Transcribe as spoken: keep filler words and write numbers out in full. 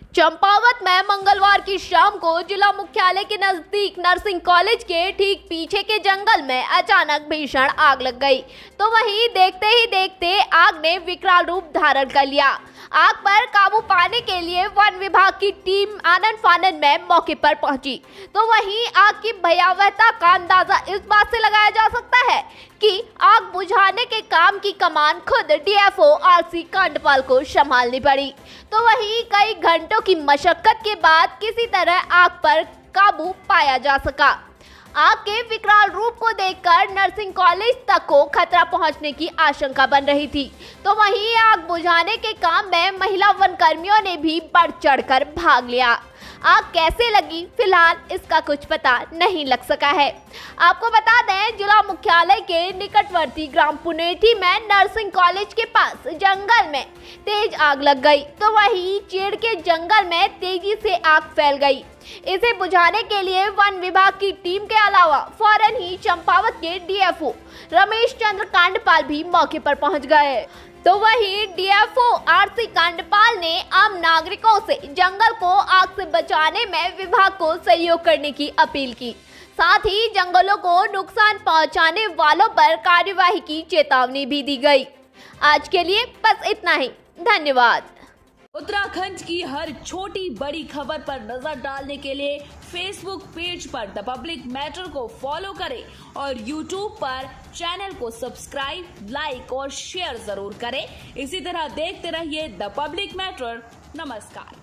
चंपावत में मंगलवार की शाम को जिला मुख्यालय के नजदीक नर्सिंग कॉलेज के ठीक पीछे के जंगल में अचानक भीषण आग लग गई। तो वहीं देखते ही देखते आग ने विकराल रूप धारण कर लिया। आग पर काबू पाने के लिए वन विभाग की टीम आनन फानन में मौके पर पहुंची। तो वहीं आग की भयावहता का अंदाजा इस बात से लगाया जा सकता है कि आग बुझाने के काम की कमान खुद डीएफओ आरसी कांडपाल को संभालनी पड़ी। तो वहीं कई घंटों की मशक्कत के बाद किसी तरह आग पर काबू पाया जा सका। आग के विकराल रूप को देखकर नर्सिंग कॉलेज तक को खतरा पहुंचने की आशंका बन रही थी। तो वहीं आग बुझाने के काम में महिला वन कर्मियों ने भी बढ़ चढ़कर भाग लिया। आग कैसे लगी फिलहाल इसका कुछ पता नहीं लग सका है। आपको बता दें, जिला मुख्यालय के निकटवर्ती ग्राम पुनेठी में नर्सिंग कॉलेज के पास जंगल में तेज आग लग गई। तो वहीं चीड़ के जंगल में तेजी से आग फैल गई। इसे बुझाने के लिए वन विभाग की टीम के अलावा फौरन ही चंपावत के डीएफओ रमेश चंद्र कांडपाल भी मौके पर पहुंच गए। तो वहीं डीएफओ आरसी कांडपाल ने आम नागरिकों से जंगल को आग से बचाने में विभाग को सहयोग करने की अपील की। साथ ही जंगलों को नुकसान पहुंचाने वालों पर कार्यवाही की चेतावनी भी दी गई। आज के लिए बस इतना ही। धन्यवाद। उत्तराखंड की हर छोटी बड़ी खबर पर नजर डालने के लिए फेसबुक पेज पर द पब्लिक मैटर को फॉलो करें और यूट्यूब पर चैनल को सब्सक्राइब, लाइक और शेयर जरूर करें। इसी तरह देखते रहिए द पब्लिक मैटर। नमस्कार।